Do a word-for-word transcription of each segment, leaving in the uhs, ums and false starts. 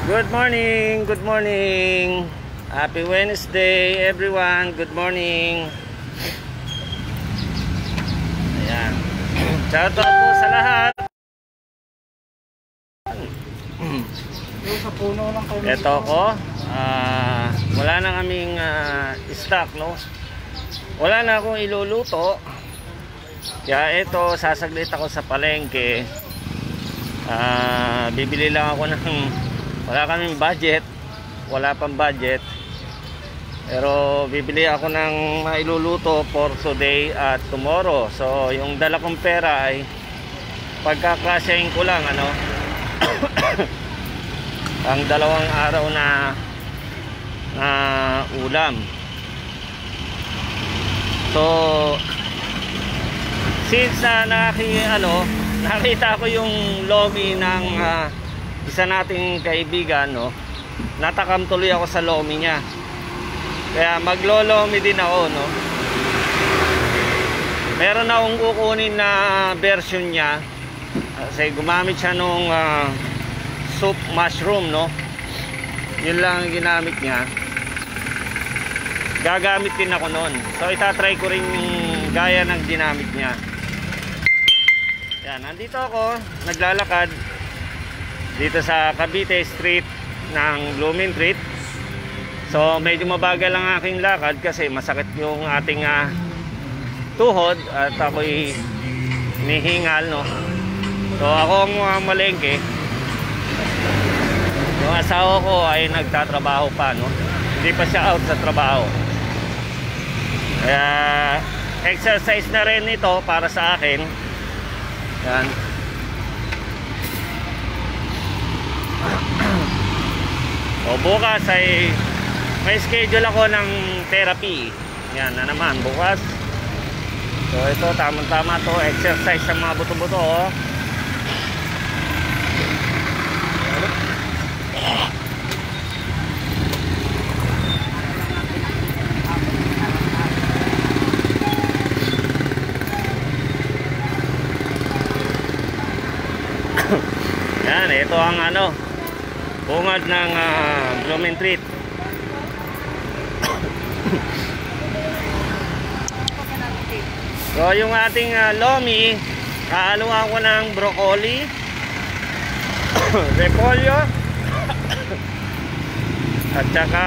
Good morning, good morning. Happy Wednesday everyone. Good morning. Ayan. Shout out po sa lahat. Ito ko. Uh, wala na kaming uh, stock, no? Wala na akong iluluto. Kaya ito, sasaglit ako sa palengke. Uh, bibili lang ako ng, wala kaming budget, wala pang budget, pero bibili ako ng mailuluto for today at tomorrow. So yung dala kong pera ay pagkakasyahin ko lang, ano, ang dalawang araw na na ulam. So since uh, naki, ano, nakita ko yung lomi ng uh, isa nating kaibigan, no? Natakam tuloy ako sa lomi niya. Kaya maglolomi din ako, no? Meron akong kukunin na version niya kasi gumamit siya nung uh, soup mushroom, no? Yun lang ang ginamit niya. Gagamit din ako nun. So itatry ko rin yung gaya ng ginamit niya. Yan, nandito ako, naglalakad dito sa Cavite Street ng Blooming Treat. So medyo mabagal ang aking lakad kasi masakit yung ating uh, tuhod at ako'y nihingal, no? So ako ang uh, malengke. Yung asawa ko ay nagtatrabaho pa, no? Hindi pa siya out sa trabaho. Kaya exercise na rin ito para sa akin. Yan. O bukas ay may schedule ako ng therapy. Yan na naman bukas. So ito tamang-tama to, exercise sa mga buto-buto, oh. Yan, ito ang ano, bungad ng uh, Blooming Treat. So yung ating uh, lomi, haluan ko ng broccoli, repolyo, at saka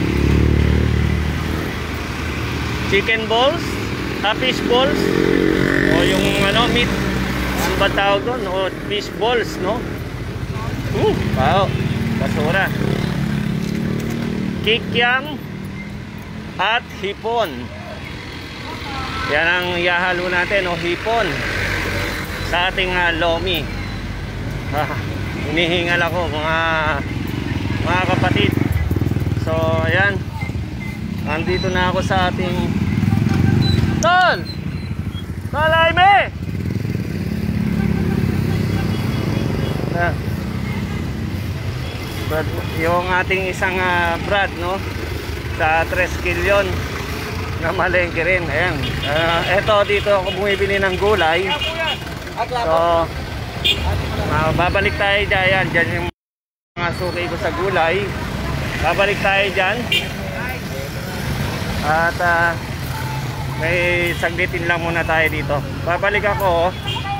chicken balls, uh, fish balls, o yung ano, meat, ano ba tawag doon, o fish balls, no? Uh, wow, basura. Kikyam at hipon. Yan ang ihahalo natin, o hipon sa ating uh, lomi. Ah, hinihingal ako mga mga kapatid. So ayan, nandito na ako sa ating Tol! Talay me! Ah, yung ating isang uh, brad, no, sa tres kilyon na malengke rin. Ayan, uh, eto dito ako bumibili ng gulay. So uh, babalik tayo dyan. Dyan yung mga suki ko sa gulay. Babalik tayo dyan. At uh, may saglitin lang muna tayo dito. Babalik ako, oh.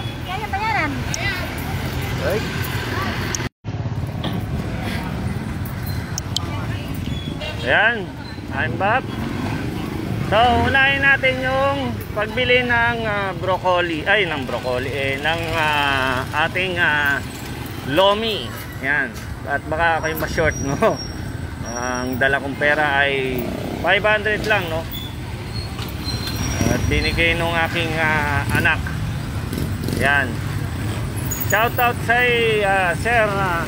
Right. Ayan, I'm back. So unahin natin yung pagbili ng uh, broccoli, ay ng broccoli eh, ng uh, ating uh, lomi. Yan, at baka kayo ma-short, no? Ang dala kong pera ay five hundred lang, no? At binigay nung aking uh, anak. Yan, shout out sa uh, Sir uh,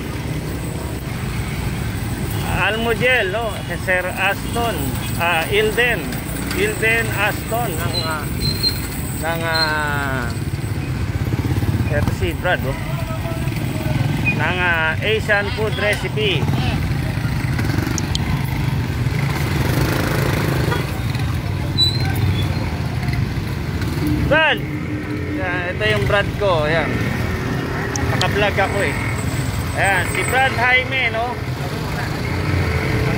Almujel, no? Sir Aston, uh, Ilden Ilden Aston ng uh, ng uh, eto si Brad, oh, ng uh, Asian Food Recipe. Brad, yan, ito yung Brad ko. Ayan, naka-vlog ako eh. Ayan, si Brad Jaime, no?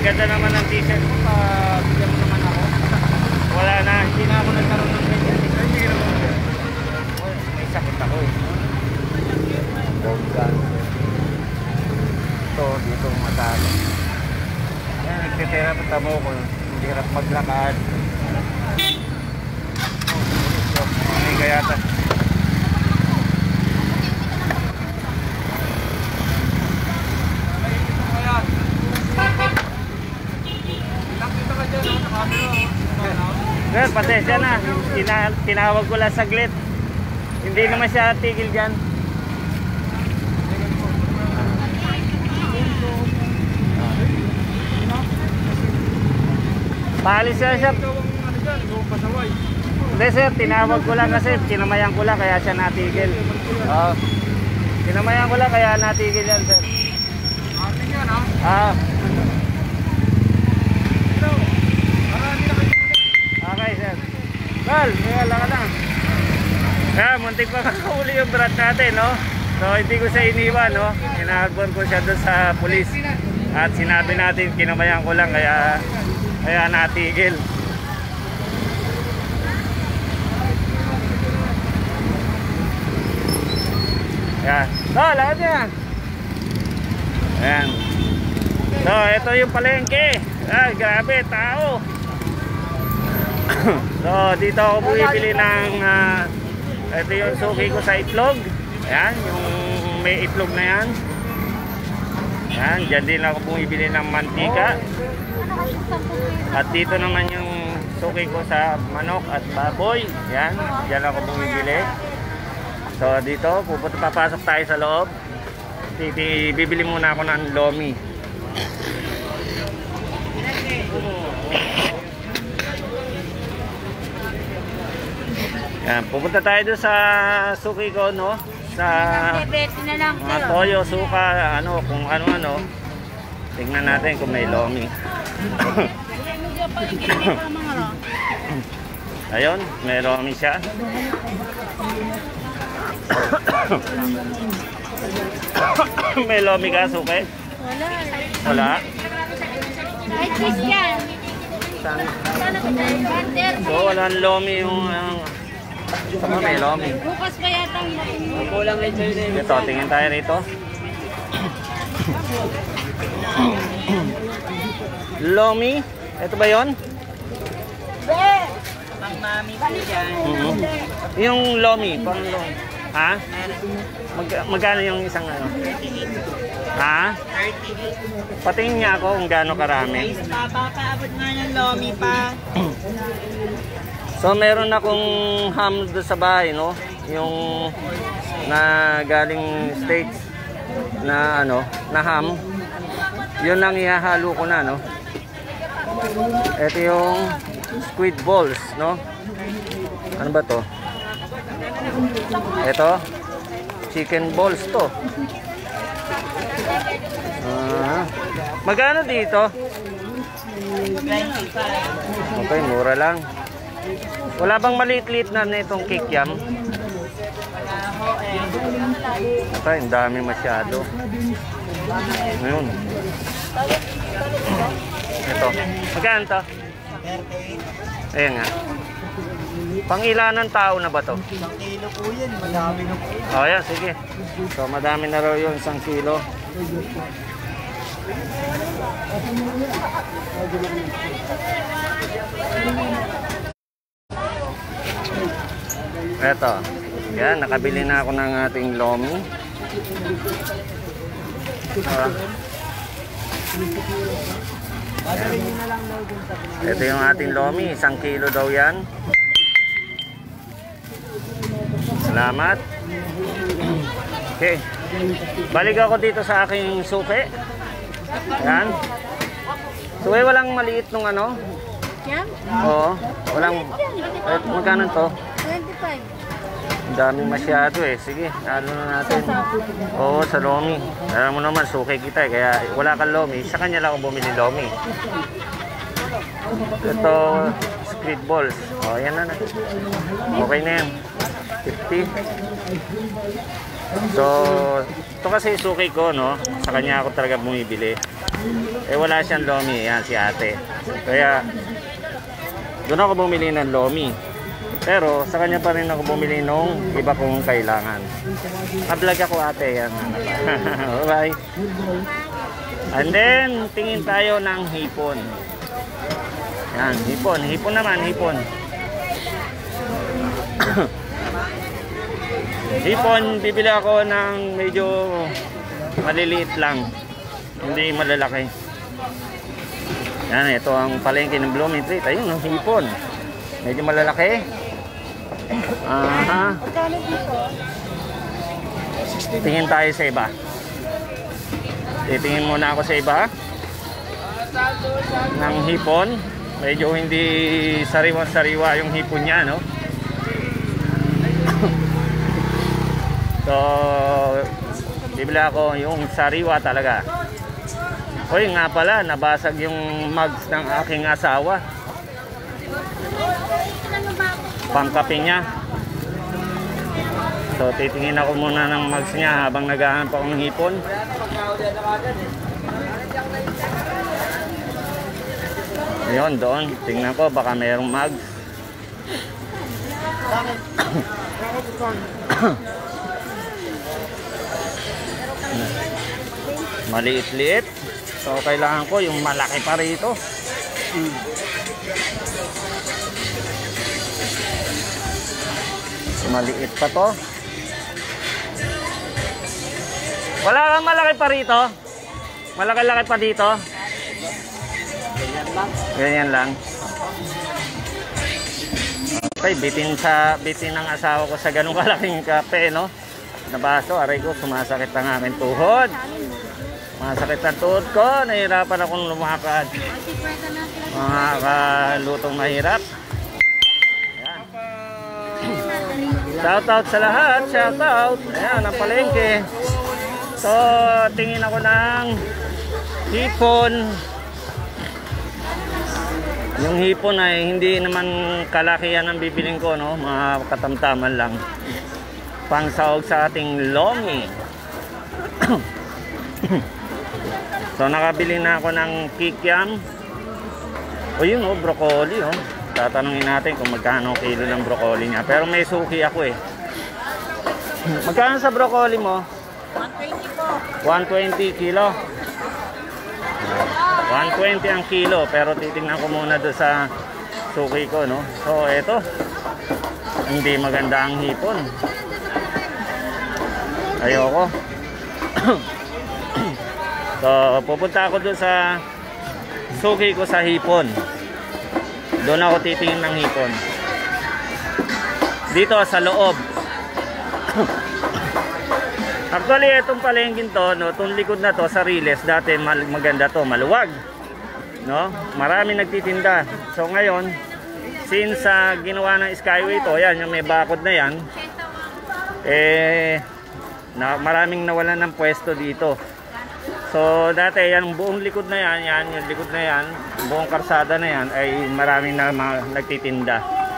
ganda naman ng t-shirt mo. Pabigyan mo naman ako. Wala na, hindi na ako nagkaroon ng ganyan. May sakit ako eh. Bongga. Ito, dito matalo. Yan, nagtitira pa tamo ko. Hindi hirap maglakad. Hindi kaya ta. Sir, pasensya na. Tina tinawag ko lang saglit. Hindi naman siya tigil dyan. Paalis siya siya. Hindi sir, tinawag ko lang kasi tinamayan ko lang kaya siya natigil. Oo. Tinamayan ko lang kaya natigil yan sir. Ah. Okay sir. Well, wala ka lang. Ah, muntik pa makahuli yung brat natin, no? So hindi ko siya iniwan, no? Inahabol ko siya doon sa pulis. At sinabi natin, kinamayan ko lang kaya kaya natigil. Yan. So, lahat yan. Ayan. So, ito yung palengke. Ah, grabe, tao. So, dito ako bumibili ng uh, ito yung suki ko sa itlog. Ayan, yung may itlog na yan. Ayan, dyan din ako bumibili ng mantika. At dito naman yung suki ko sa manok at baboy. Ayan, dyan ako bumibili. So, dito, pupunta papasok tayo sa loob. Bibili muna ako ng lomi. Yan, pupunta tayo doon sa suki ko, no? Sa mga toyo, suka, ano, kung ano-ano. Tingnan natin kung may lomi. Ayun, may lomi siya. May lomi ka, suki? Wala. Wala? Ay, Christian. So, walang lomi yung... Uh, Saka may lomi. Bukas pa yata ang Kulang rin sa'yo. Ito, tingin tayo rito. Lomi? Ito ba yun? Pang mami po yan. Mm-hmm. Yung lomi, pang lomi. Ha? Mag magkano yung isang ano? Ha? Patingin niya ako kung gaano karami. Papaabot nga ng lomi pa. So meron akong ham doon sa bahay, no? Yung na galing States na ano, na ham. Yun ang ihahalo ko na, no? Ito yung squid balls, no? Ano ba to? Ito chicken balls to. Uh, magkano dito? Okay, mura lang. Wala bang maliit-liit na nitong kikiam? Okay, ang dami masyado. Ngayon. Ito. Magkano to? Ayan nga. Pangilanan tao na ba to? Isang kilo po yan. Madami na po. O, yan, sige. So, madami na raw yun, isang kilo. Eto. Yan, nakabili na ako ng ating lomi. Uh, ito yung ating lomi. Isang kilo daw yan. Salamat. Okay. Balik ako dito sa aking suki. Yan. Suki, walang maliit nung ano? Yan? Oo. Walang... Eh, magkano to? twenty-five. Ang daming masyado eh. Sige, ano na natin. Oo, sa lomi. Alam mo naman, suki kita eh. Kaya wala kang lomi. Sa kanya lang ako bumili lomi. Ito, squid balls. O, yan na na. Okay na yan. fifty. So, ito kasi suki ko, no? Sa kanya ako talaga bumibili. Eh, wala siyang lomi. Yan, si ate. Kaya, doon ako bumili ng lomi. Pero, sa kanya pa rin ako bumili nung iba kong kailangan. Na-vlog ako, ate. Yan. Bye. And then, tingin tayo ng hipon. Yan, hipon. Hipon naman, hipon. Hipon, bibili ako ng medyo maliliit lang. Hindi malalaki. Yan, ito ang palengke ng Blooming Treat. Ayun, no, hipon. Medyo malalaki. Aha. Tingin tayo sa iba. Titingin muna ako sa iba. Ng hipon. Medyo hindi sariwa-sariwa yung hipon niya, no? So, bibili ako yung sariwa talaga. Hoy, nga pala, nabasag yung mugs ng aking asawa. Pangkape niya. So, titingin ako muna ng mugs niya habang naghahanap ako ng hipon. Ayun, doon. Tingnan ko, baka mayroong mugs. Maliit-liit. So, kailangan ko yung malaki pa rito. Hmm. Maliit pa to. Wala kang malaki pa rito? Malaki-laki pa dito? Ganyan lang. Ganyan lang. Okay, bitin sa bitin ng asawa ko sa ganung kalaking kape, no? Nabaso, aray ko, sumasakit ang aking tuhod. Masakit ang tuhod ko, nahihirapan akong lumakad. Mga kalutong mahirap. Ayan. Shout out sa lahat, shout out. Ayan, ang palengke. So, tingin ako ng hipon. Yung hipon ay hindi naman kalakihan ang bibiling ko, no? Mga katamtaman lang. Pangsahog sa ating lomi. So, nakabili na ako ng kikiam. O yun, oh, broccoli, oh. Tatanungin natin kung magkano kilo ng broccoli niya. Pero may suki ako, eh. Magkano sa broccoli mo? one twenty po. one twenty kilo. one twenty ang kilo. Pero titingnan ko muna doon sa suki ko, no? So, eto. Hindi maganda ang hipon. Ayoko. So, pupunta ako doon sa suki ko sa hipon. Doon ako titingin ng hipon. Dito sa loob. Actually, itong palengkin to, no, itong likod na to sa Riles, dati maganda to, maluwag. No? Marami nagtitinda. So ngayon, since uh, ginawa ng Skyway to, yan, yung may bakod na yan, eh, na, maraming nawalan ng pwesto dito. So dati yan, buong likod na yan, yan, yung likod na yan, buong karsada na yan, ay maraming na mga nagtitinda.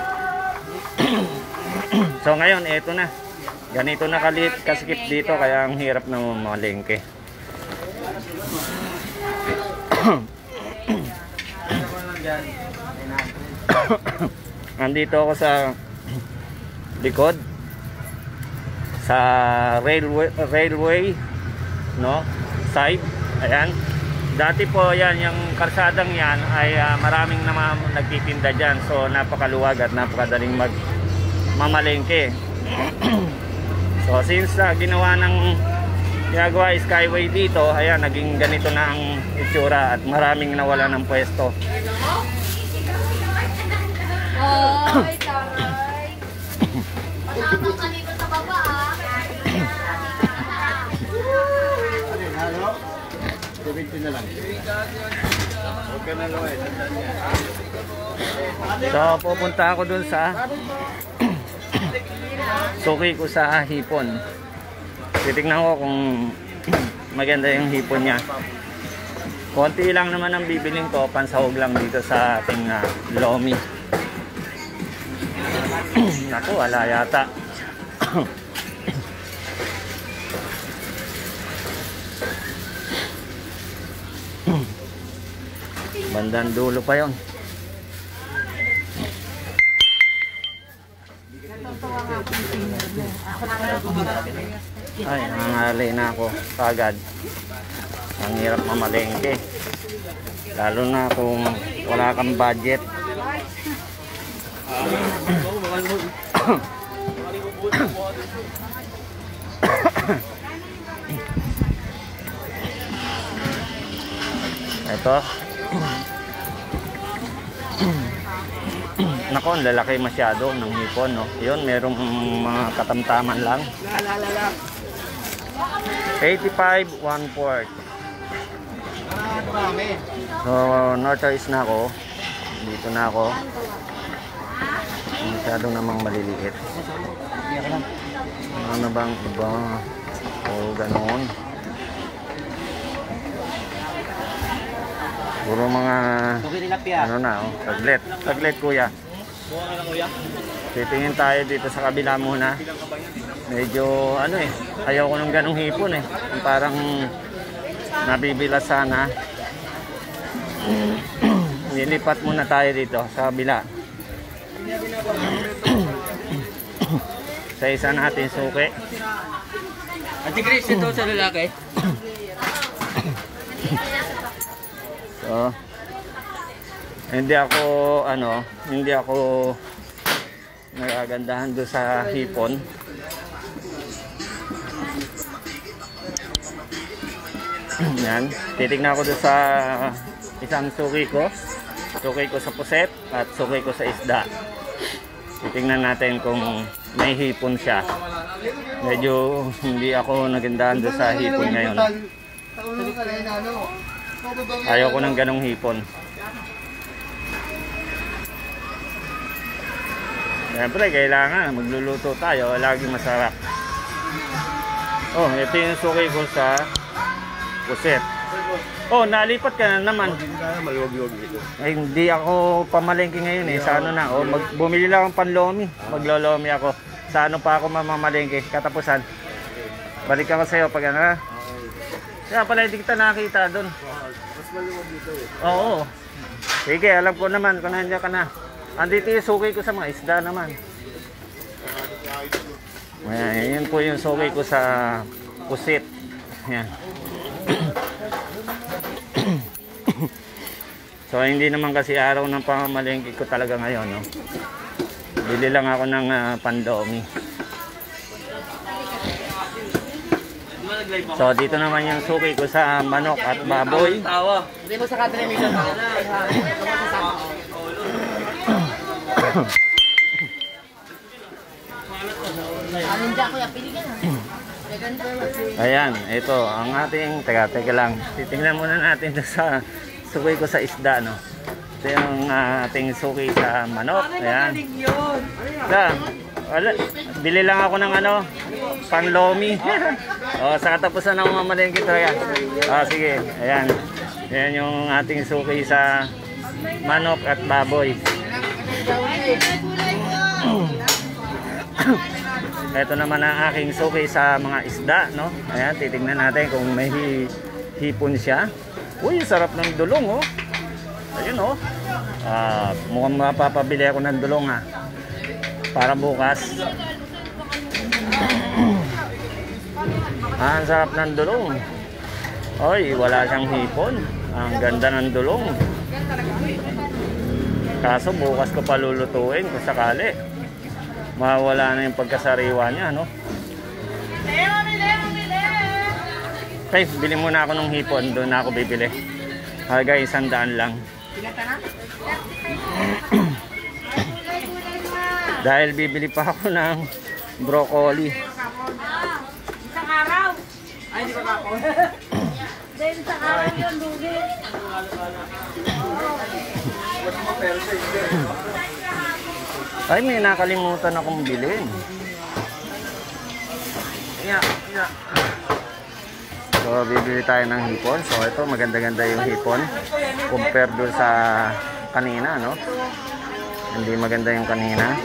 So ngayon, eto na. Ganito na kalit kasikip dito, kaya ang hirap na mamalengke. Nandito ako sa likod sa railway, railway no, side. Ayan. Dati po yan, yung karsadang yan ay uh, maraming naman nagtitinda dyan. So napakaluwag at napakadaling mag mamalengke. So since uh, ginawa ng ginagawa Skyway dito, ayan, naging ganito na ang itsura at maraming nawala ng pwesto. Oy, taray. Pasama kami ko sa baba, ah. Halo? seventy na lang. Okay na lang eh. So pupunta ako dun sa suki ko sa hipon. Titignan ko kung maganda yung hipon niya. Konti lang naman ang bibiling ko, pansahog lang dito sa ating uh, lomi. Naku, wala yata. Bandang dulo pa yon. Ay, nangangalay na ako kagad. Ang hirap mamalengke. Lalo na kung wala kang budget. Ito. Nako, ang lalaki masyado ng hipon, no? Yun, merong mga katamtaman lang. eighty-five, one fourth. So, north-east na ako. Dito na ako. Masyado namang maliliit. Ano bang iba? O, ganoon. Puro mga... Ano na, oh. Taglet. Taglet, kuya. Titingin tayo dito sa kabila muna. Medyo, ano eh, ayaw ko ng ganong hipon eh. Parang nabibilas sana. Nilipat muna tayo dito sa kabila. Sa isa natin suki. Ate Chris, ito sa lalaki. So, hindi ako, ano, hindi ako nagagandahan doon sa hipon. Yan, titignan ako doon sa isang suki ko. Suki ko sa puset at suki ko sa isda. Titignan natin kung may hipon siya. Medyo hindi ako nagandahan doon sa hipon ngayon. Ayaw ko ng ganong hipon. Siyempre, kailangan magluluto tayo. Laging masarap. Oh, ito yung suki ko sa puset. Oh, nalipat ka na naman. Ay, hindi ako pamalengke ngayon eh. Sa ano na, oh, mag, bumili lang akong panlomi. Maglolomi ako. Sa ano pa ako mamamalengke, katapusan. Balik ako sa'yo pag ano. Kaya pala hindi kita nakita doon. Oo. Sige, alam ko naman kung nandiyan ka na. Andito yung suki ko sa mga isda naman. Ayan, yun po yung suki ko sa pusit. Ayan. So hindi naman kasi araw ng pamamalengke ko talaga ngayon, no? Bili lang ako ng uh, pandomi. So dito naman yung suki ko sa manok at baboy. Hindi mo sa katelevision. Ayan, ito ang ating, teka, teka lang. Titingnan muna natin sa suki ko sa isda, no? Ito yung uh, ating suki sa manok. Ayan. Ito, wala, bili lang ako ng ano, panlomi. O, sa katapusan ng mamalengke talaga. O, sige, ayan. Ayan yung ating suki sa manok at baboy. Ito naman ang aking suki sa mga isda, no? Ayan, titignan natin kung may hi hipon siya. Uy, sarap ng dulong, oh. Ayun, oh. Ah, mukhang mapapabili ako ng dulong, ha. Para bukas. Ah, ang sarap ng dulong. Oy, wala siyang hipon. Ang ganda ng dulong. Kaso bukas ko pa lulutuin kung sakali. Mawala na yung pagkasariwa niya, no? Okay, bili muna ako ng hipon. Doon na ako bibili. Halaga isang daan lang. Dahil bibili pa ako ng broccoli. Isang araw. Ay, hindi pa ako. Dahil isang araw yun, lugi. Ay, may nakalimutan akong bilhin. Yeah, yeah. So, bibili tayo ng hipon. So, ito, maganda-ganda yung hipon. Compare doon sa kanina, no? Hindi maganda yung kanina.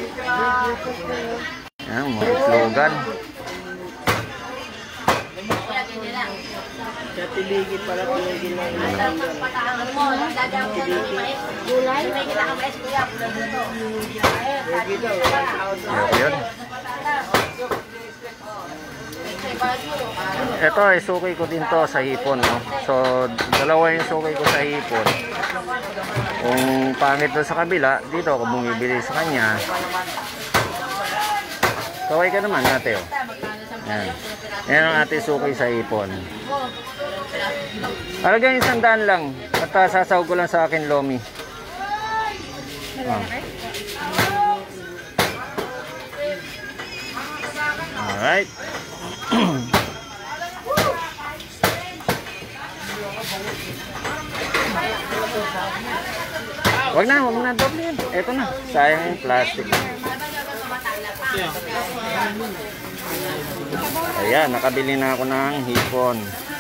Ayan, mga slogan. Sa tiligid pala, tiligid na yun. Patangan mo, dadaan ko ng mais. Gulay, may kailangan mais kuya. Ayun. Ito ay suki ko din to sa hipon, no? So, dalawa yung suki ko sa hipon. Kung pangit doon sa kabila, dito ako bumibili sa kanya. Kaway ka naman, ate, oh. Yan. Yan ang ate suki sa hipon. Alagang isang daan lang. At uh, sasawag ko lang sa akin, Lomi. Oh. Alright. Wag na, wag na doble yan. Ito na, sayang yung plastic. Ayan, nakabili na ako ng hipon.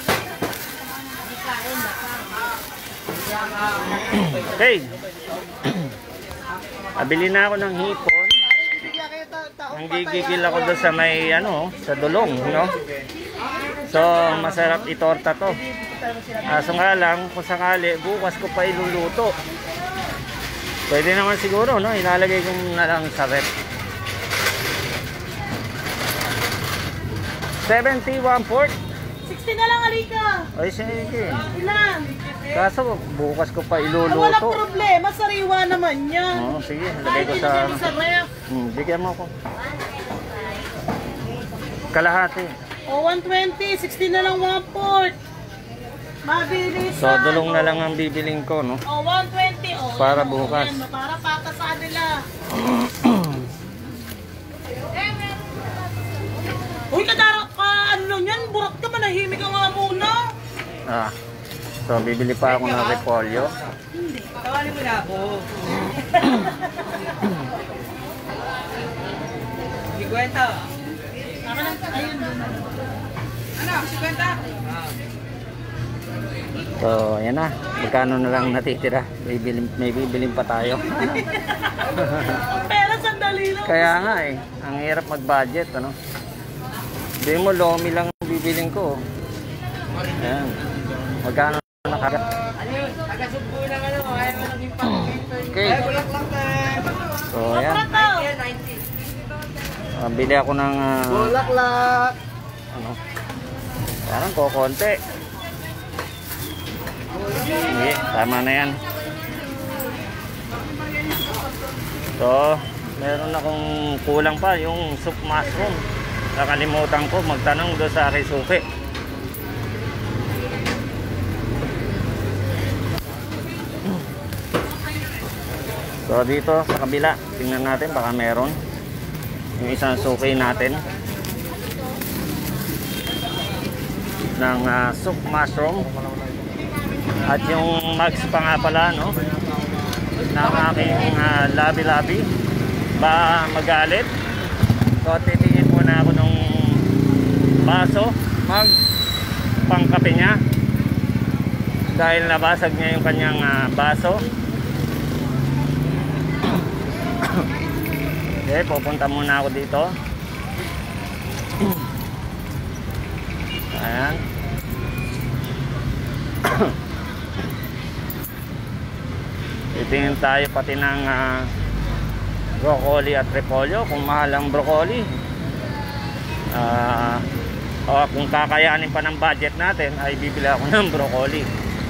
Okay. Nabili na ako ng hipon. Nanggigigil ako doon sa may ano, sa dulong, no? So, masarap itorta to. Aso nga lang, kung sakali, bukas ko pa iluluto. Pwede naman siguro, no? Ilalagay ko na lang sa rep. seventy-one port. sixty na lang, Alika. Ay, sige. Ilan? Kaso, bukas ko pa Wala iluluto. problema, sariwa naman yan. Oo, sige. Lagay ko Ay, sa... dito sa ref. Hmm, bigyan mo ako. Kalahati. O, one twenty, sixty na lang one port. Mabilis. So, dulong na lang ang bibiling ko, no? O, one twenty. O, Para yan, o, bukas. yan, para pata sa nila. Uy, kadara ka, ano lang yan? Burak ka, manahimik ka nga muna. Ah. So, bibili pa ako ng repolyo. Tawalin mo na ako. Si Kwenta. Ayun, Ano? Si Kwenta? So, ayan na. Magkano na lang natitira. May, bilim, may bibiling pa tayo. ang pera sandali lang. Kaya nga eh. Ang hirap mag-budget, ano? Hindi mo, lomi lang bibiling ko. Ayan. Magkano na kagad. Ano yun? Taga-sugbo lang ano. Ayaw mo naging pang-paper. Okay. Ay, bulak lang tayo. So, ayan. ninety. Uh, bili ako ng... Uh, Bulaklak. ano? Parang kokonti. Sige, tama na yan. So, meron akong kulang pa, yung soup mushroom. Nakalimutan ko magtanong doon sa Risuke. So, dito sa kabila, tingnan natin baka meron. Yung isang suki natin ng uh, soup mushroom. At yung mags pa nga pala, no? Ng aking uh, labi-labi. Ba magalit. So titingin muna ako ng baso, mag pangkape niya. Dahil nabasag niya yung kanyang uh, baso. Okay, pupunta muna ako dito. Ayan. Titingin tayo pati ng uh, broccoli at repolyo. Kung mahal ang broccoli, uh, o kung kakayanin pa ng budget natin, ay bibili ako ng broccoli.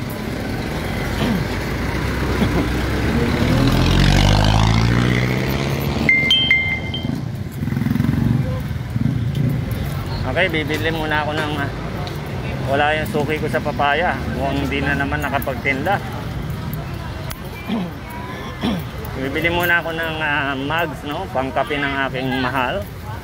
Okay, bibili muna ako ng uh, wala yung suki ko sa papaya. Kung hindi na naman nakapagtinda. Bibili muna ako ng uh, mugs, no? Pangkape ng aking mahal.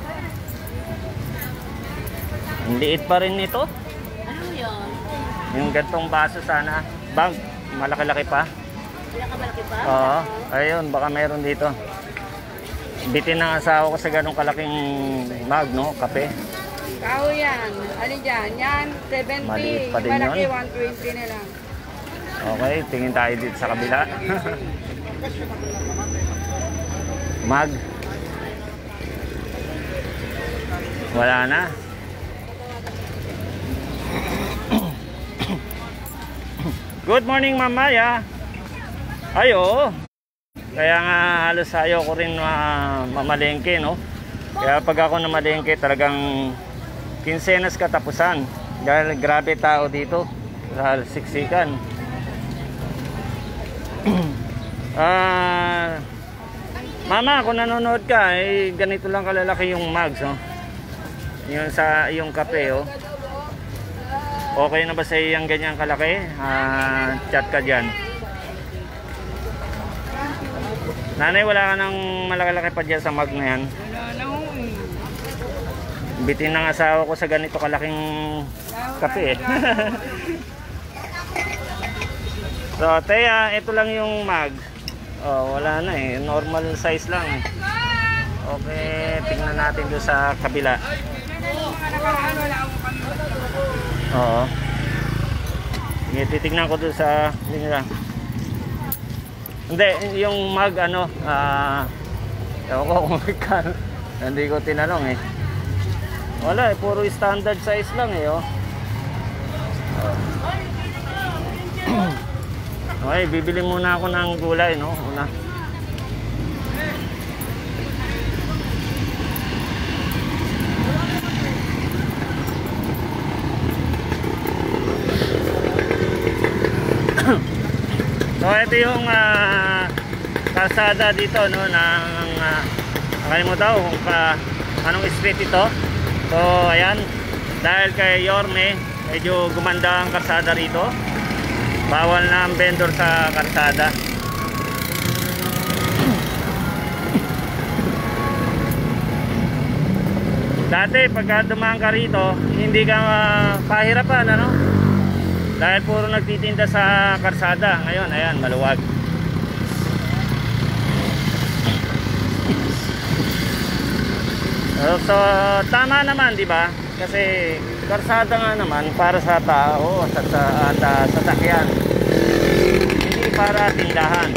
Ang liit pa rin nito. Ano yun? Yung gantong baso sana. Bag, malaki-laki pa. Pinakamalaki pa? Oo, ayun, baka meron dito. Bitin ng asawa ko sa ganong kalaking mug, no? Kape. Kao yan. Alin dyan? Yan, seventy. Maliit pa din Malaki, yun. one twenty na lang. Okay, tingin tayo dito sa kabila. Mag. Wala na. Good morning, Ma'am Maya. Ay, oo. Kaya nga halos ayaw ko rin uh, mamalengke, no? Kaya pag ako namalengke, talagang kinsenas katapusan. Dahil grabe tao dito. Dahil siksikan. Ah... uh, Mama, kung nanonood ka, eh, ganito lang kalalaki yung mugs, oh. Yung sa yung kape, oh. Okay na ba sa iyang ganyan kalaki? Ah, chat ka dyan. Nanay, wala ka nang malakalaki pa dyan sa mug na yan. Bitin ng asawa ko sa ganito kalaking kape, eh. So, Teya, ito lang yung mug. Oh, wala na eh. Normal size lang. Okay, tingnan natin doon sa kabila. Oo. Sige, titignan ko doon sa nila. Hindi, yung mag ano, ah, uh, ewan ko kung magkano. Hindi ko tinanong eh. Wala eh, puro standard size lang eh, oh. Okay, bibili muna ako ng gulay, no? Una. So, ito yung uh, kalsada dito, no? Ng, uh, nakalimutan ko kung pa, anong street ito. So, ayan. Dahil kay Yorme, medyo gumanda ang kalsada rito. Bawal na ang vendor sa kalsada. Dati pagka dumaan ka rito, hindi ka uh, pahirapan, ano? Dahil puro nagtitinda sa kalsada. Ngayon, ayan, maluwag. So, so tama naman, di ba? Kasi kalsada nga naman para sa tao, sa sa, sa sasakyan. Hindi para tindahan.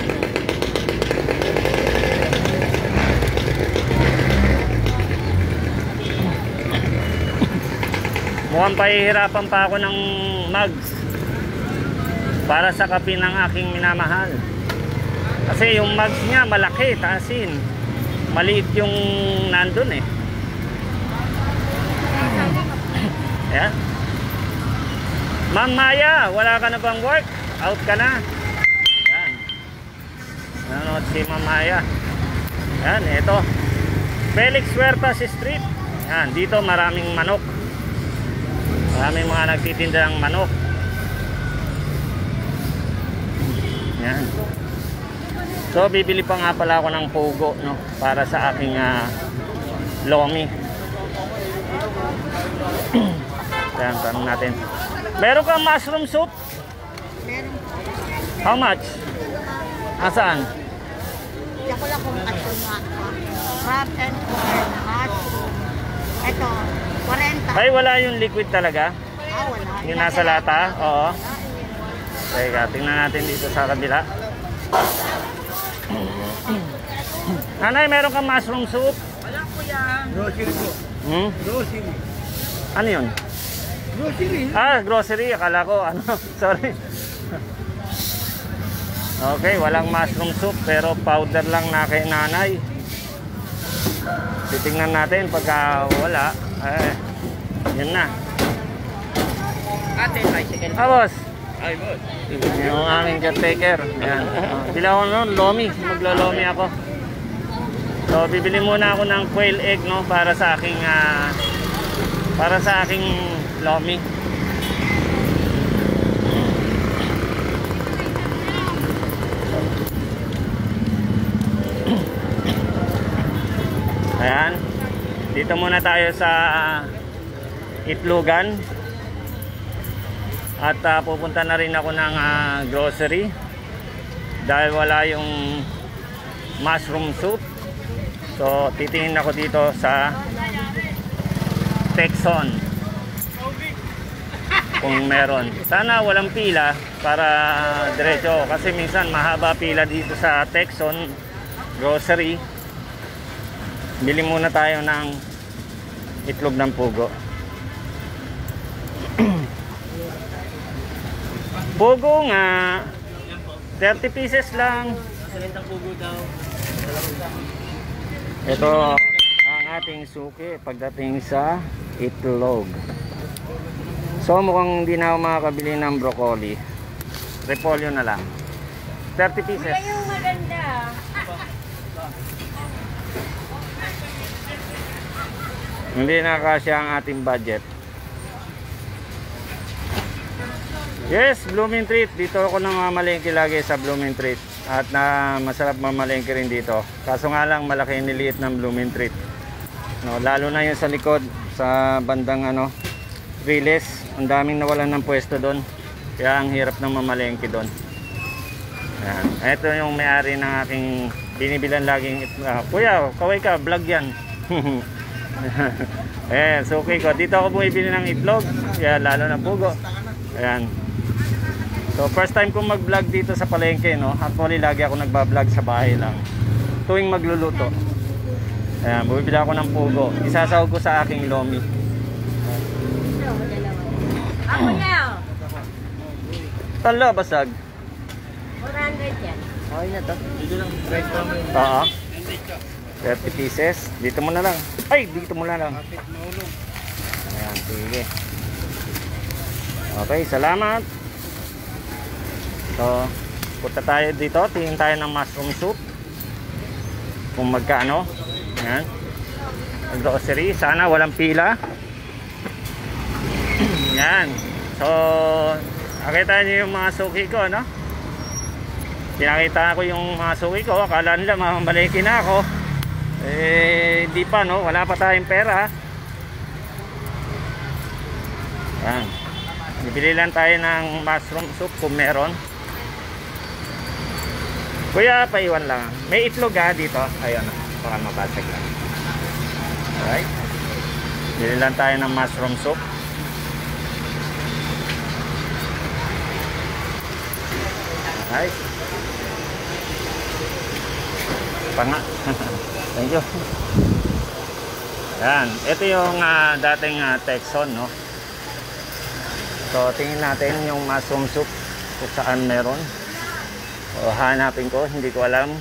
Mukhang pahihirapan pa ako ng mugs para sa kape ng aking minamahal. Kasi yung mugs niya malaki, taasin. Maliit yung nandun eh. Ayan. Ma'am Maya, wala ka na bang work? Out ka na? Ayan. Nanonood si Ma'am Maya. Ayan, ito. Felix Huertas Street. Ayan, dito maraming manok. Maraming mga nagtitinda ng manok. Ayan. So, bibili pa nga pala ako ng pugo, no? Para sa aking uh, lomi. Ayan, tanong natin. Meron kang mushroom soup? Meron. How much? Asaan? Diyan ko lang kung ano nga. Crab and corn, mushroom. Ito, forty. Ay, wala yung liquid talaga? Ah, wala. Yung nasa lata? Oo. Teka, tingnan natin dito sa kabila. Nanay, meron kang mushroom soup? Wala po yan. Grocery po. Hmm? Grocery. Ano yun? Grocery. Ah, grocery. Akala ko, ano, sorry. Okay, walang mushroom soup pero powder lang na kay nanay. Titingnan natin pagka wala. Eh, yun na. Ate, bicycle. Ah, boss. Ay, boss. Yung aming caretaker. Ayan. Bila ko nun, lomi. Maglolomi ako. So, bibili muna ako ng quail egg, no? Para sa aking, uh, para sa aking lomi. Ayan. Dito muna tayo sa Itlogan. At uh, pupunta na rin ako ng uh, grocery dahil wala yung mushroom soup. So titingin ako dito sa Texon kung meron. Sana walang pila para diretso kasi minsan mahaba pila dito sa Texon grocery. Bili muna tayo ng itlog ng pugo. Pugo nga. thirty pieces lang. Salintang pugo daw. Ito ang ating suki pagdating sa itlog. So mukhang hindi na ako makakabili ng broccoli. Repolyo na lang. thirty pieces. Yung maganda. Hindi nakakasya ang ating budget. Yes, Blooming Treat. Dito ako namamalengke lagi sa Blooming Treat. At na masarap mamalengke rin dito. Kaso nga lang malaki yung niliit ng Blooming Treat. No, lalo na yung sa likod, sa bandang ano, Riles. Ang daming nawalan ng pwesto doon. Kaya ang hirap ng mamalengke doon. Ayan. Ito yung may-ari ng aking binibilan laging uh, kuya, kaway ka, vlog yan. Ayan, so okay ko. Dito ako bumibili ng itlog. Kaya lalo na pugo. Ayan. So first time kong mag-vlog dito sa palengke, no? Actually lagi ako nagba-vlog sa bahay lang. Tuwing magluluto. Ayan, bumibili ako ng pugo. Isasahog ko sa aking lomi. Ako na. Tala, basag. four hundred yan. Okay na to. Dito lang. Right from me. Oo. thirty pieces. Dito mo na lang. Ay, dito mo na lang. Ayan, sige. Okay, salamat. So, punta tayo dito. Tingin tayo ng mushroom soup. Kung magkano. Ayan. Ang grocery. Sana walang pila. Ayan. So, nakita niyo yung mga suki ko, no? Pinakita ko yung mga suki ko. Akala nila mamamaliki na ako. Eh, di pa, no? Wala pa tayong pera. Ayan. Bibili lang tayo ng mushroom soup kung meron. Kuya, paiwan lang. May itlog ha dito. Ayun, baka mabasag lang. Alright. Bili lang tayo ng mushroom soup. Alright. Panga. Thank you. Yan. Ito yung uh, dating uh, Texon, no? So, tingin natin yung mushroom soup kung saan meron. O, hanapin ko. Hindi ko alam.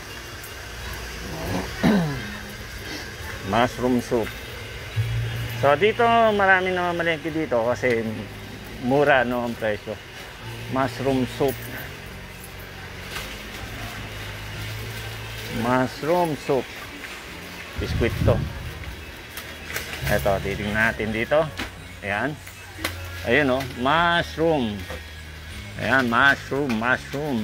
Mushroom soup. So, dito marami na mamalengke dito kasi mura, no, ang presyo. Mushroom soup. Mushroom soup. Biskuit to. Ito, titingnan natin dito. Ayan. Ayun, oh, mushroom. Ayan, mushroom, mushroom.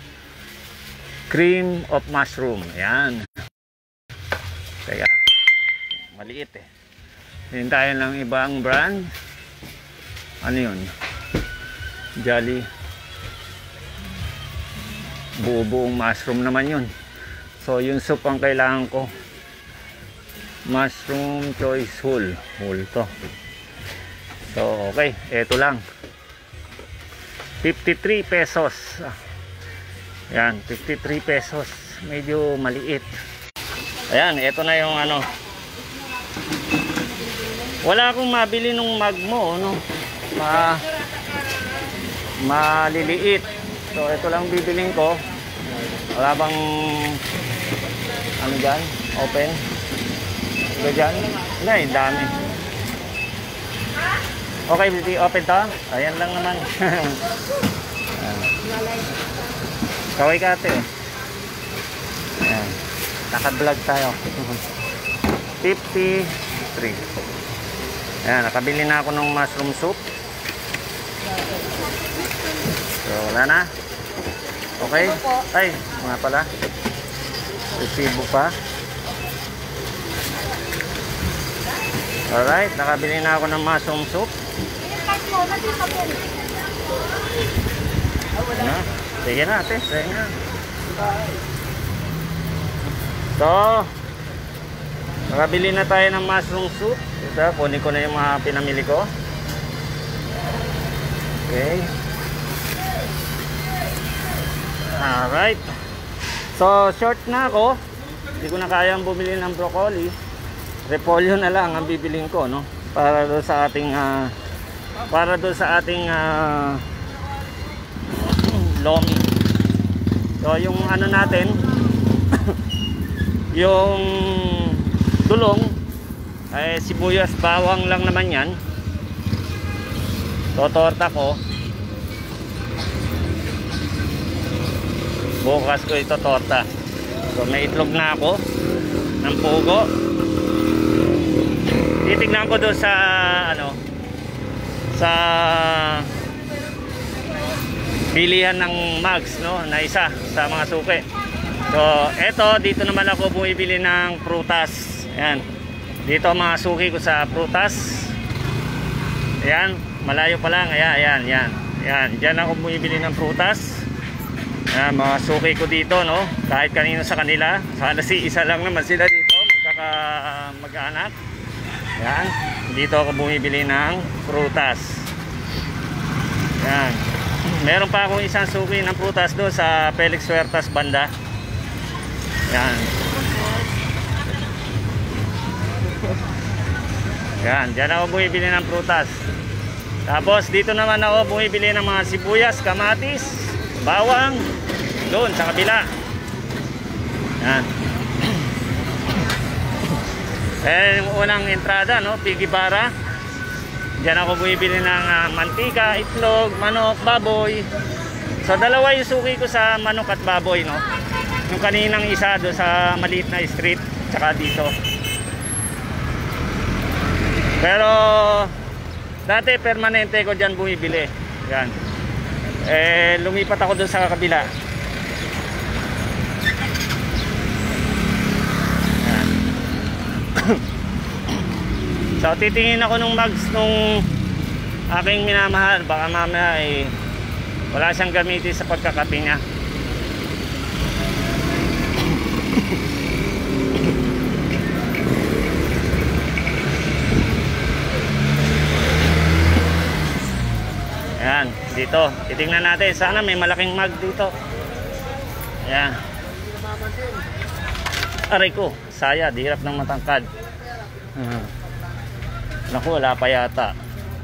Cream of mushroom. Ayan. Kaya, maliit eh. Tingin tayo ng ibang brand. Ano yun? Jolly. Buo-buong mushroom naman yun. So, yung soup ang kailangan ko. Mushroom choice whole. Whole to. So, okay. Ito lang. fifty-three pesos. Ayan, fifty-three pesos. Medyo maliit. Ayan, ito na yung ano. Wala akong mabili nung mag mo, no? Ma maliliit. So, ito lang bibiling ko. Wala bang ano dyan? Open? Ito dyan? Hindi, dami. Okay, open to? Ayan lang naman. Kaway ka ate. Ayan. Naka-vlog tayo. fifty-three. Ayan, nakabili na ako ng mushroom soup. So, wala na. Okay? Ay, mga pala. Resibo pa. Alright, nakabili na ako ng mushroom soup. Na, sige na ate, sige na. So, nakabili na tayo ng mushroom soup. Ito, kunin ko na yung mga pinamili ko. Okay. Alright. So, short na ako. Hindi ko na kayang bumili ng broccoli. Repolyo na lang ang bibiling ko, no? Para doon sa ating uh, para doon sa ating uh, lomi. So yung ano natin, yung dulong ay sibuyas, bawang lang naman yan. Totorta ko. Bukas ko ito torta. So may itlog na ako ng pugo. Titignan ko doon sa ano, sa bilihan ng mags, no, na isa sa mga suki. So eto, dito naman ako bumibili ng prutas. Ayan, dito mga suki ko sa prutas. Ayan, malayo pa lang. Ayan, ayan, ayan, ayan. Diyan ako bumibili ng prutas. Ayan, mga suki ko dito, no, kahit kanino sa kanila. Sana si isa lang naman sila dito, magkaka mag-anak. Ayan, dito ako bumibili ng prutas. Ayan, meron pa akong isang suki ng prutas doon sa Felix Huertas banda. Ayan. Ayan, dyan ako bumibili ng prutas. Tapos dito naman ako bumibili ng mga sibuyas, kamatis, bawang, doon sa kabila. Ayan. Eh, yung unang entrada, no, Piggy Bara. Diyan ako bumibili ng uh, mantika, itlog, manok, baboy. So dalawa yung suki ko sa manok at baboy, no. Yung kaninang isa do sa maliit na street, tsaka dito. Pero dati permanente ko diyan bumibili. Yan. Eh lumipat ako doon sa kabila. So titingin ako nung mags nung aking minamahal, baka mamaya eh wala siyang gamitin sa pagkakape niya. Ayan, dito titingnan natin, sana may malaking mag dito. Ayan. Aray ko, saya, hirap ng matangkad. uh. Naku, wala pa yata.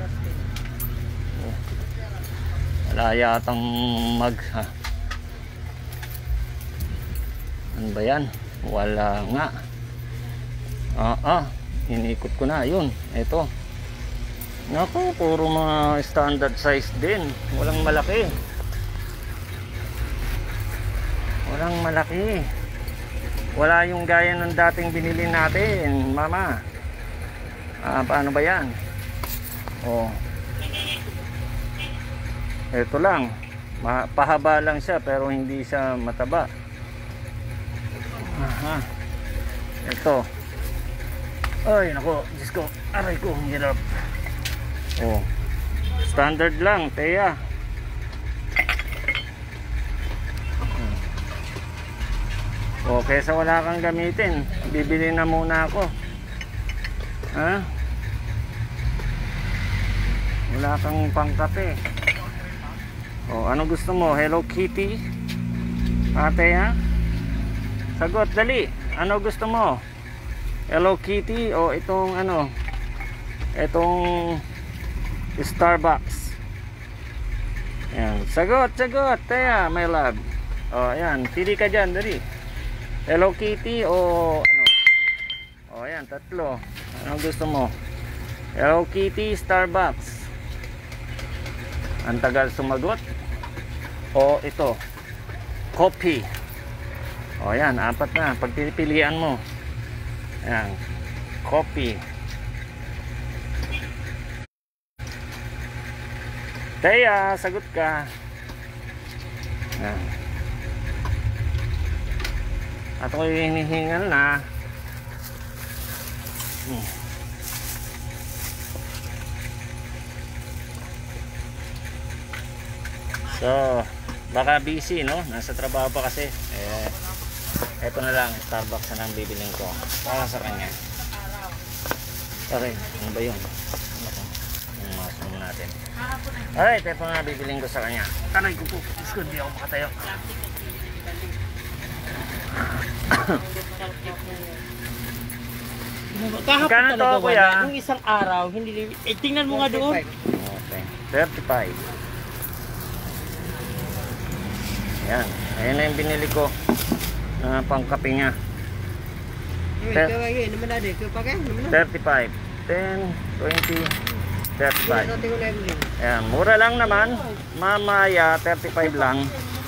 Wala yatang mag, ha? Ano ba yan? Wala nga. Ah, ah, inikot ko na, yun, eto. Naku, puro mga standard size din. Walang malaki. Walang malaki. Wala yung gaya ng dating binili natin, mama. Ah, paano ba yan? Oh. Ito lang. Pahaba lang siya pero hindi siya mataba. Aha. Ito. Ay, nako, Diyos ko. Aray ko, hirap. Oh. Standard lang, Teya. O, kesa wala kang gamitin, bibili na muna ako. Ha? Wala kang pangkape. O, ano gusto mo? Hello Kitty? Ate, ha? Sagot, dali. Ano gusto mo? Hello Kitty o itong ano? Itong Starbucks. Ayan. Sagot, sagot. Teya, my love. O, ayan. Pili ka dyan, dali. Hello Kitty o ano? O, ayan, tatlo. Ano gusto mo? Hello Kitty, Starbucks. Ang tagal sumagot. O ito, coffee. O ayan, apat na. Pagpipilian mo. Ayan, coffee. Teya, sagot ka. Ayan. At ako'y hinihingal na. Hmm. So, baka busy, no? Nasa trabaho pa kasi. Eh, eto na lang, Starbucks na lang bibiling ko. Para sa kanya. Okay, ano ba yun? Ano ko? Yung masong natin. Alright, eto na bibiling ko sa kanya. Tanay ko po. Diyos ko, hindi ako makatayo. Kahapon Magkano to, talaga kuya? wala. Nung isang araw, hindi eh, tingnan mo nga doon. Okay, thirty-five. Yan. Ayan na yung binili ko. Uh, pangkape niya. Ikaw ay naman na din. Ikaw pa kaya? thirty-five. ten, twenty, thirty-five. Ayan. Mura lang naman. Mamaya, thirty-five lang.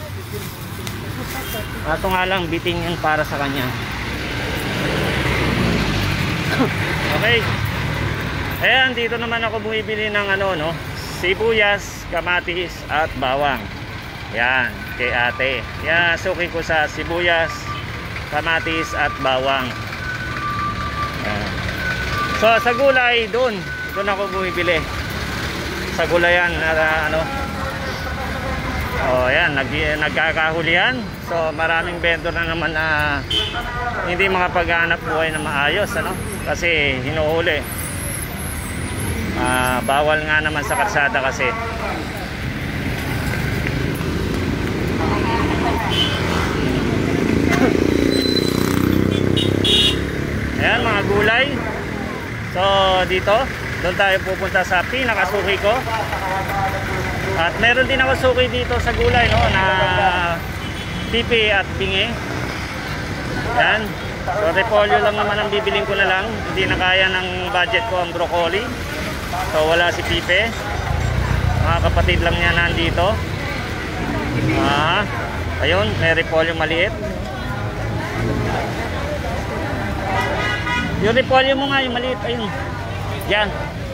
Ito nga lang, bitin yun para sa kanya. Okay. Ayan, dito naman ako bumibili ng ano, no? Sibuyas, kamatis, at bawang. Yan, kay ate. Yan, suki ko sa sibuyas, kamatis, at bawang. Yan. So, sa gulay, doon. Doon ako bumibili. Sa gulayan, na, ano. O, yan, nag, nagkakahulihan. So, maraming vendor na naman na hindi makapaghanap buhay na maayos, ano? Kasi hinuhuli. Uh, bawal nga naman sa kalsada kasi. Ayan mga gulay. So dito, doon tayo pupunta sa pinakasuki ko. At meron din ako suki dito sa gulay, no, na pipi at bingi. Ayan. So repolyo lang naman ang bibiling ko na lang. Hindi na kaya ng budget ko ang broccoli. So wala si Pipe. Mga kapatid lang niya nandito. Ah, ayun, may repolyo maliit. Yung repolyo mo nga, yung maliit, ayun. Yan.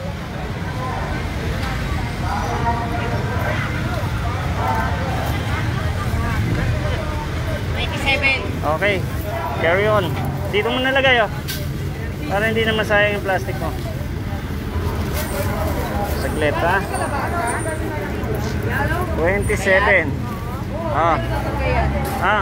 ninety-seven. Okay, carry on. Dito mo nalagay, oh. Para hindi na masayang yung plastic mo. Saglit, ha? twenty-seven. Ah. Ah.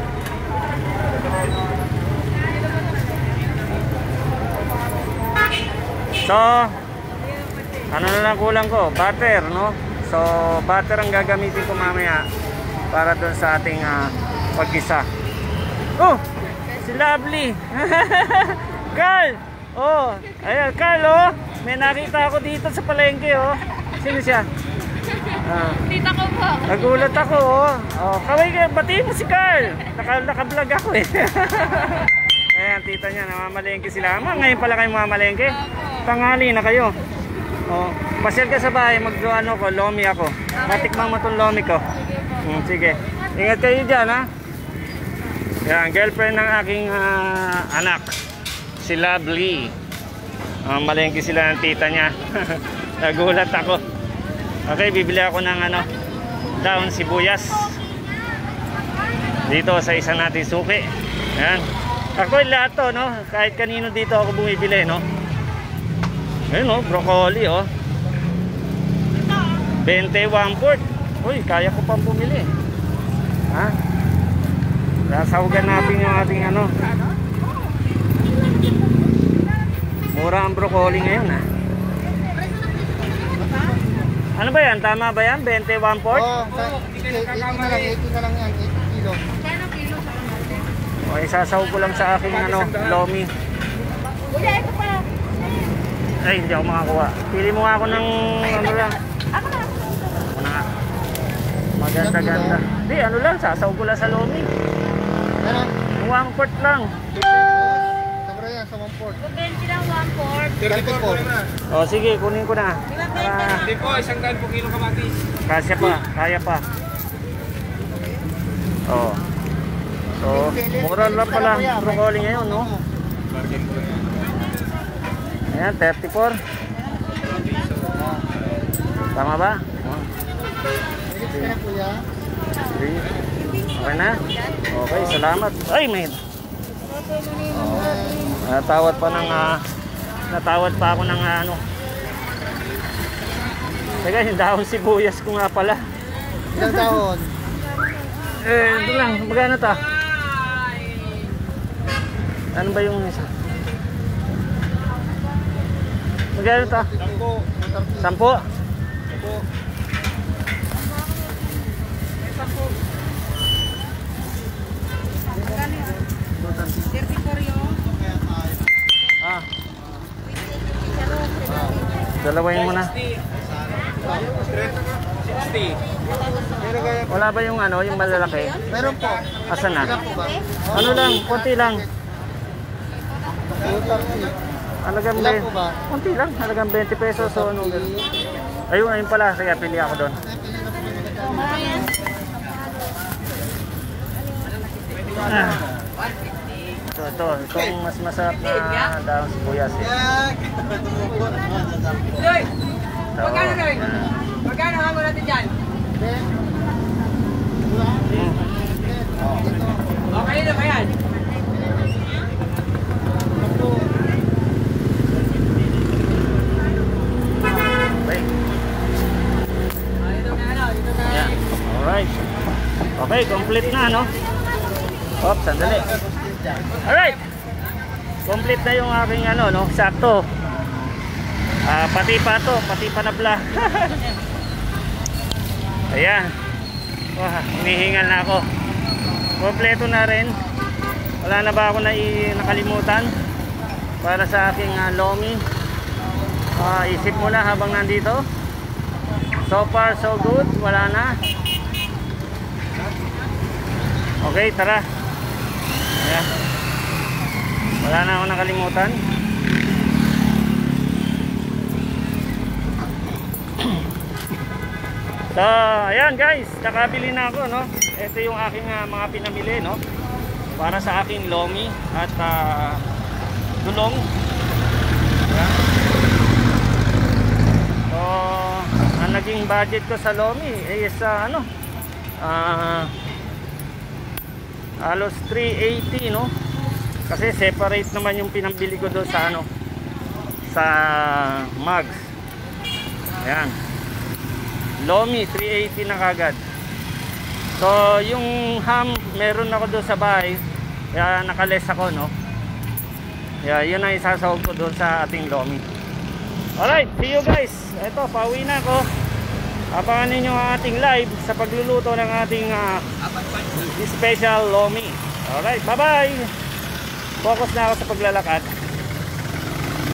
So, ano na lang kulang ko? Butter, no? So, butter ang gagamitin ko mamaya para dun sa ating uh, pag-isa. Oh! Si Lovely! Carl! Oh! Ayan, Carl, oh! May nakita ako dito sa palengke, oh. Sino siya? Ah. Tita ko po. Nagulat ako, oh. Oh, kaway ka, batiin mo si Carl. Naka, naka-vlog ako eh. Ayan, tita niya, namamalengke sila. Ma, ngayon pala kayo mamamalengke. Tanghali na kayo. Oh, pasyal ka sa bahay, mag-ano ko, lomi ako. Natikmang mo itong lomi ko. Hmm, sige. Ingat kayo dyan, ha. Yan, girlfriend ng aking uh, anak. Si Lovely. Uh, malengke sila ng tita niya. Nagulat ako. Okay, bibili ako ng ano, daon sibuyas dito sa isang nating suki. Ayan. Ako lahat to, no? Kahit kanino dito ako bumibili, no? Ayun, no? Broccoli, oh. twenty-one port. Uy, kaya ko pang bumili. Ha? Sasawagan natin yung ating ano. Mura ang broccoli ngayon, ha? Ano ba yan? Tama ba yan? twenty-one port? Oo, eighty na lang, eighty na lang yan, eighty kilo. O, isasaw ko lang sa aking ano, lomi. Kuya, ito pa. Ay, hindi ako makakuha. Pili mo nga ako ng ano lang. Ako na. Ako na nga. Maganda-ganda. Hindi, ano lang, sasaw ko lang sa lomi. Ano? One port lang. Sobra yan sa one port. twenty lang, one fourth. thirty-four. O, sige, kunin ko na. Para Hindi po, isang daan po kilo kamatis. kasya pa, kaya pa. O. So, mura lang pala ang broccoli ngayon, no? Ayan, thirty-four. Tama ba? Sige na kuya. three. Okay na? Okay, salamat. Ay, may... Oh. Natawad pa ng... Uh, natawad pa ako ng uh, ano. Teka, yung dahon sibuyas ko nga pala. Ilang dahon? Eh, ito lang. Magkano to? Ano ba yung isa? Magkano to? Sampo. Sampo? Sampo. Ah. Dalawain mo na. sixty. Wala ba yung ano, yung malalaki? Meron po. Asan na? Ilan po ba? Ano lang, konti lang. two thirty. Halagang Ilan ben- po ba? konti lang, halagang twenty pesos. So, ano, ganun. Ayun, ayun pala, kaya pili ako doon. Ah. Ito, ito, itong mas masarap na daong sibuyas. Eh. Doy! Ito, Magkano, Doy? yan. Magkano hango natin dyan? Okay na ba yan? Okay. Ah, ito na ano, ito na. Yan. Alright. Okay, complete na, no? Oops, sandali. Alright. Complete na yung aking ano, no? Sakto. Ah, pati pa to, pati pa nabla. Ayan. Wah, hinihingal na ako. Kompleto na rin. Wala na ba ako na nakalimutan para sa aking uh, lomi? Ah, isip mo na habang nandito. So far so good, wala na. Okay, tara. Ayan. Wala na ako nakalimutan. So, ayan guys, nakabili na ako, no? Ito yung aking uh, mga pinamili, no? Para sa aking lomi at uh, dulong. Ayan. So, ang naging budget ko sa lomi is uh, ano? Ah... Uh, halos three eighty, no? Kasi separate naman yung pinambili ko doon sa ano, sa mugs. Ayan, lomi three eighty na kagad. So yung ham meron ako doon sa bahay, kaya nakales ako, no? Kaya yun ang isasahog ko doon sa ating lomi. Alright, see you guys. Eto, pauwi na ako. Abangan ninyo ang ating live sa pagluluto ng ating uh, special lomi. Alright, bye bye. Focus na ako sa paglalakad.